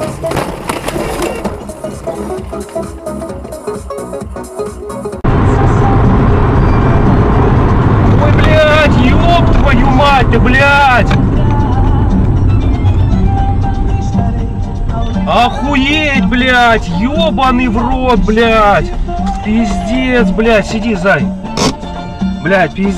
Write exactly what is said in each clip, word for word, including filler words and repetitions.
Ой, блядь, ёб твою мать, ты, блядь! Охуеть, блядь, ёбаный в рот, блядь! Пиздец, блядь, сиди, зай. Блядь, пиздец.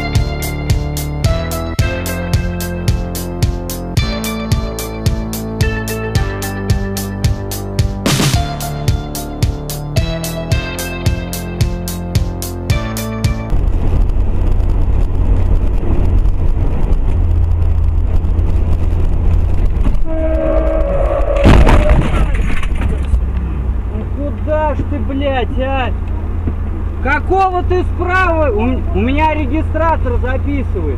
Ты, блядь, а? Какого ты справа? У, у меня регистратор записывает.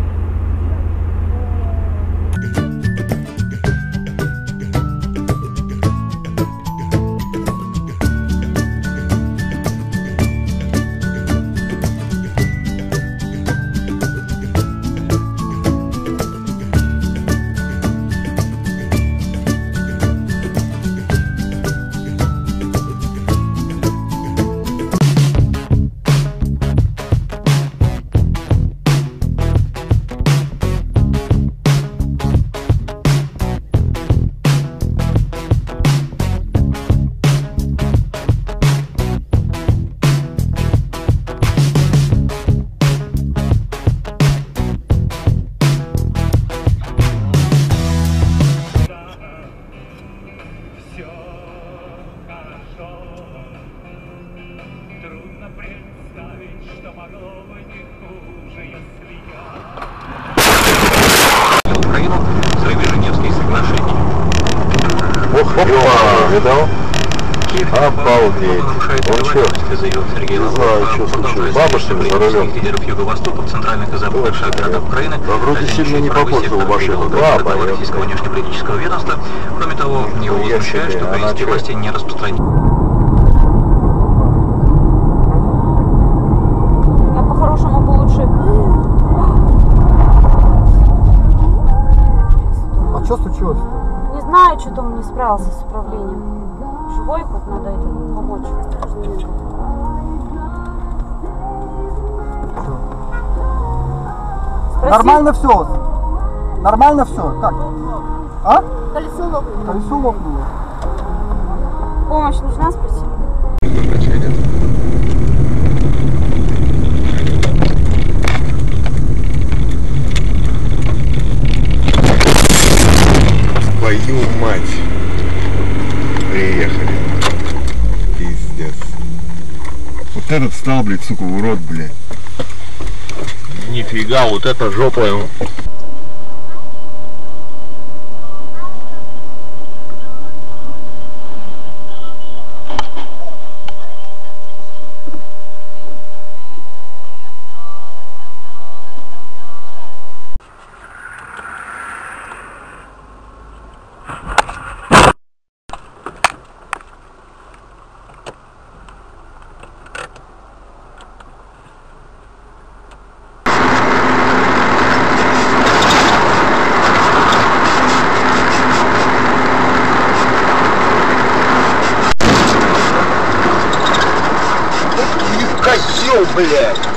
Украину, взрыве Женевских соглашений. Ох, ёпа, видал? Обалдеть. Он чё? Не знаю, что случилось. Бабушка за рулем. Лидеров юго-востоков, центральных и западных городов Украины. А вроде сильно не попортил машину. Да, российского внешнеполитического ведомства. Кроме того, его возмущает, что украинские власти не распространяют. Я по-хорошему бы лучше. А что случилось? Не знаю, что-то он не справился с управлением. Живой хоть надо этому помочь. Спроси. Нормально все. Нормально все. Как? А? Колесо лопнуло. Колесо лопнуло. Помощь нужна, спроси. Твою мать. Приехали. Пиздец. Вот этот стал, блядь, сука, урод, блядь. Нифига, вот это жопа ему. Козёл, блядь!